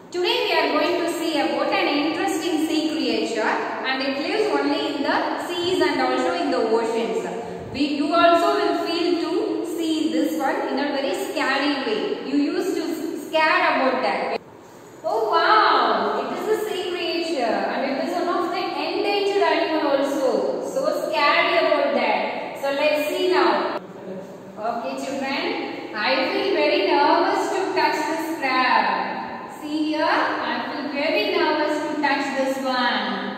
Today we are going to see about an interesting sea creature, and it lives only in the seas and also in the oceans. You also will feel to see this one in a very scary way. You used to scare about that. Oh wow! It is a sea creature and it is one of the endangered animal also. So scary about that. So let's see now. Okay children, I feel very nervous to touch this crab. See here, I feel very nervous to touch this one.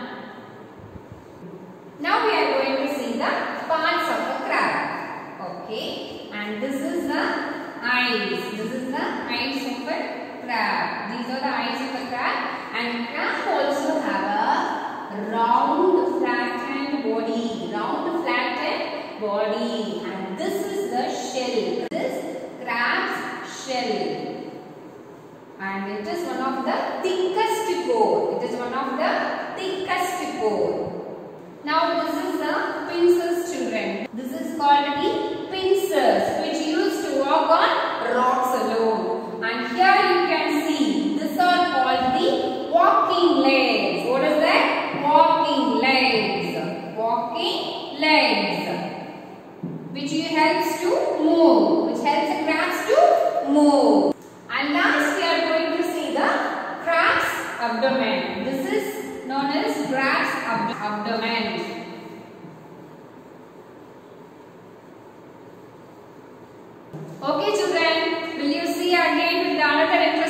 Now we are going to see the parts of a crab. Okay, and this is the eyes. This is the eyes of a crab. These are the eyes of a crab, and crab also have a round flattened body. Round flattened body, and this is the shell. This crab's shell. And it is one of the thickest core. It is one of the thickest core. Now this is the pincers children. This is called the pincers, which used to walk on rocks alone. And here you can see, these are called the walking legs. What is that? Walking legs. Walking legs. Which helps to move. Which helps the crabs to move. And last we are going to see the crab's abdomen. This is known as crab's abdomen. Okay children, will you see again with the another